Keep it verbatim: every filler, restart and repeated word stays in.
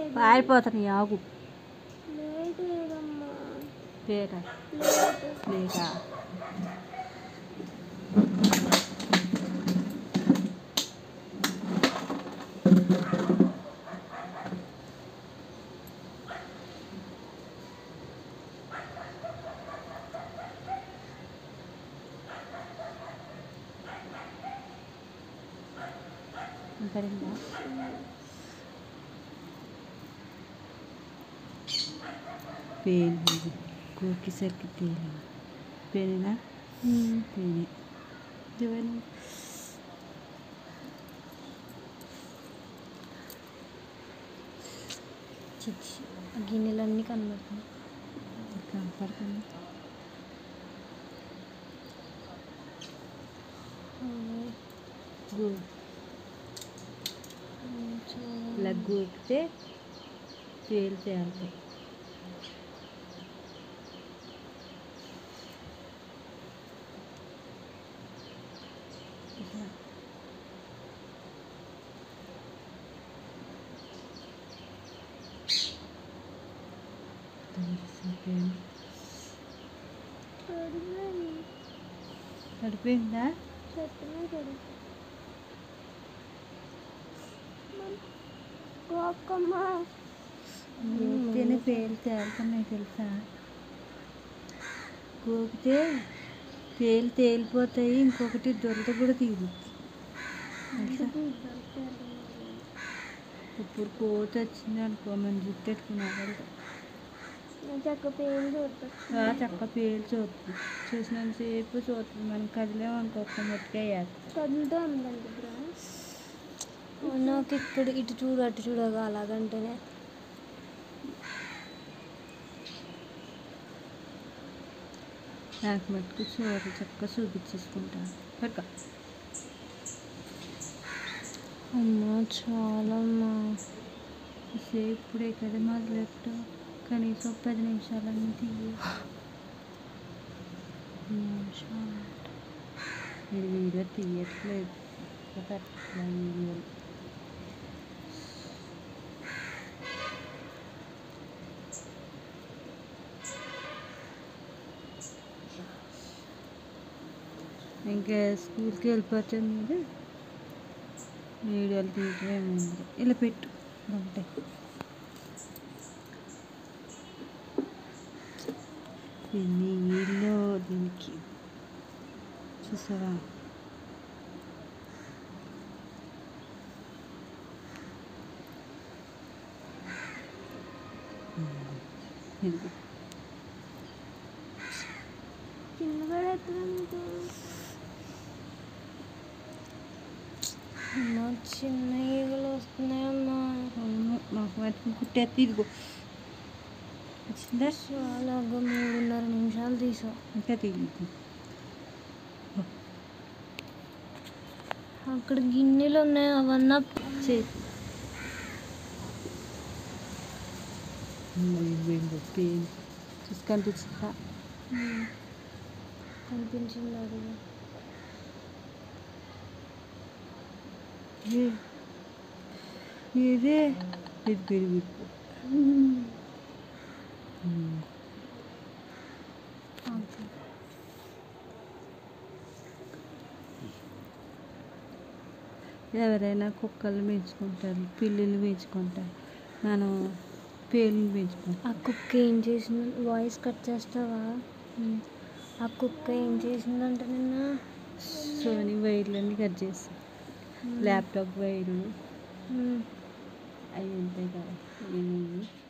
పారిపోతాను ఆగు లేట్ ఏదమ్మా లేటా లేటా సరేనా पेन कोकी सर की तेल पेन ना पेन जवन చిచ్చి గిన్నెలన్నీ కనబడుతున్నాయి కనపడుతుంది గుడ్ లగ్గు ఎక్కితే తేలితే అంతే సరిపోయిందా గోకితేనే పేలు తేలుతున్నాయి తెలుసా గోకితే తేలు తేలిపోతాయి ఇంకొకటి దొరద కూడా తీరు ఇప్పుడు కోత వచ్చింది అనుకో మనం జుట్టెట్టుకున్నాడు చక్క పేలు చూడతా చక్క పేలు చూస్తుంది చూసినంతసేపు చూస్తుంది మనం కదిలేమనుకో మొట్టకేయాలి కదులుతూ ఉందండి నాకు ఇక్కడ ఇటు చూడు అటు చూడగా అలాగంటేనే నాకు మట్టుకు చూడ చక్క చూపించేసుకుంటాను పక్క అమ్మా చాలమ్మా సేపు ఇప్పుడే కదా మొదలెట్టు కనీసం పది నిమిషాలన్నీ తీయ మీరు వీడియో తీయట్లేదు వీడియోలు ఇంకా స్కూల్కి వెళ్ళిపోతే మీరు వీడియోలు తీయటం ఏమైంది ఇలా పెట్టు బాగుంటాయి నీళ్ళు దీనికి చూసావా అమ్మా చిన్న ఈగలు వస్తున్నాయమ్మా మాకు మటుకు కుట్టేది ఇదిగో వచ్చిందా అలాగా మూడున్నర నిమిషాలు తీసాం ఇంకా తీయదు అక్కడ గిన్నెలు ఉన్నాయి అవన్నా చేసి పెయిన్ చూసి కనిపించిందా కనిపించింది అది ఇదే ఇది పెరిగి ఎవరైనా కుక్కలు పెంచుకుంటారు పిల్లులు పెంచుకుంటారు మనం పేర్లు పెంచుకుంటాం ఆ కుక్క ఏం చేసింది వాయిస్ కట్ చేస్తావా ఆ కుక్క ఏం చేసిందంటే నిన్న సోనీ వైర్లన్నీ కట్ చేస్తాం ల్యాప్టాప్ వైర్లు అవి ఉంటాయి కదా